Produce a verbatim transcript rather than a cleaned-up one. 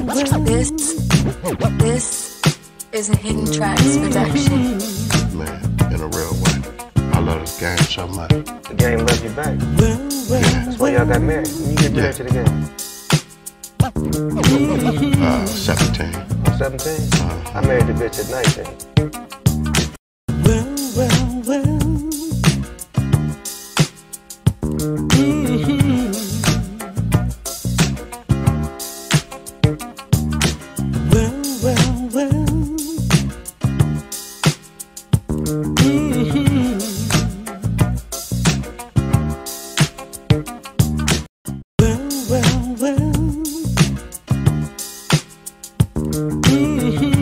This, this is a Hidden Traxx production. Man, in a real way. I love this game so much. The game loves you back. Yeah. That's why y'all got married. When you get married to the game? Uh, seventeen. I'm seventeen? Uh, I married the bitch at nineteen. Well, well, well. Mm-hmm. Well, well, well. Mm-hmm. Well, well, well. Mm-hmm.